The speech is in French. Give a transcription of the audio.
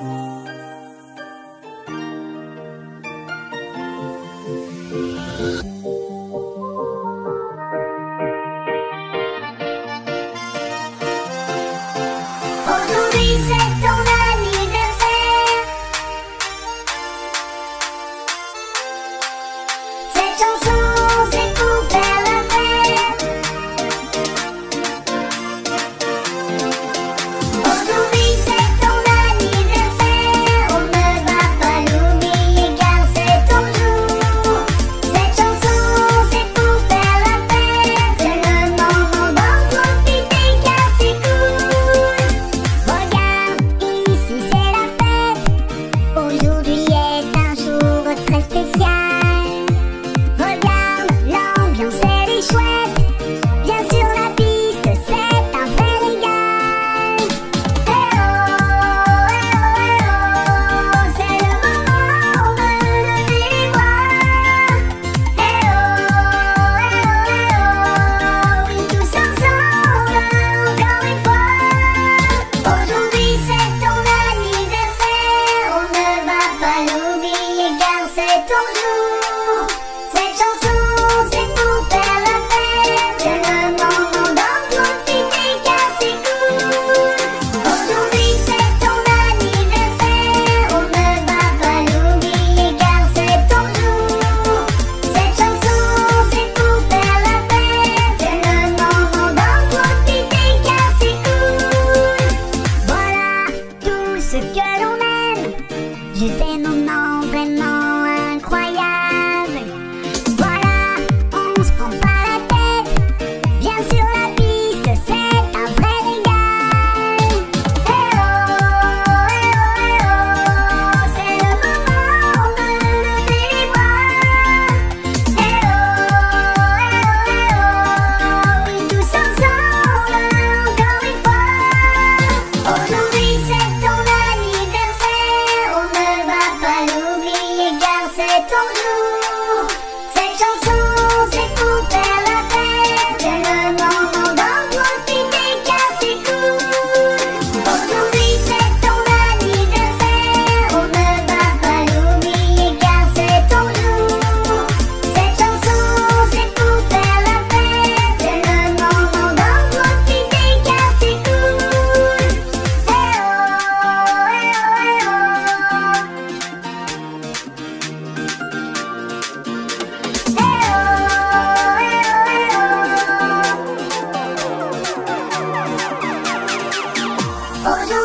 Aujourd'hui c'est ton anniversaire. Cette chanson c'est pour faire la fête. Aujourd'hui c'est ton anniversaire. On ne va pas l'oublier car c'est ton jour. Cette chanson c'est pour faire la fête. C'est le moment d'en profiter car c'est cool. Regarde, ici c'est la fête. Aujourd'hui est un jour très spécial. Regarde, l'ambiance elle est chouette. Viens sur la piste, c'est un vrai régal. Eh oh, eh oh, eh oh, c'est le moment de lever les bras. Eh oh, eh oh, eh oh, oui tous ensemble, encore une fois. Aujourd'hui c'est ton anniversaire. On ne va pas l'oublier car c'est ton jour. Cette chanson c'est pour faire la fête. C'est le moment d'en profiter car c'est cool. Aujourd'hui c'est ton anniversaire. On ne va pas l'oublier car c'est ton jour. Cette chanson c'est pour faire la fête. C'est le moment d'en profiter car c'est cool. Voilà tout ce que l'on aime. Juste des moments vraiment incroyables. Voilà, on se prend pas la tête. Viens sur la piste, c'est un vrai régal. Eh oh, eh oh, eh oh, c'est le moment de lever les bras. Eh oh, eh oh, eh oh, oui tous ensemble, encore une fois. Aujourd'hui c'est ton anniversaire. On ne va pas l'oublier car c'est ton jour. Cette chanson c'est pour faire la fête. C'est le moment d'en profiter car c'est cool. Aujourd'hui c'est ton anniversaire. On ne va pas l'oublier car c'est ton jour. Cette chanson c'est pour faire la fête. C'est le moment d'en profiter car c'est cool. Eh oh, eh oh, eh oh. Aujourd'hui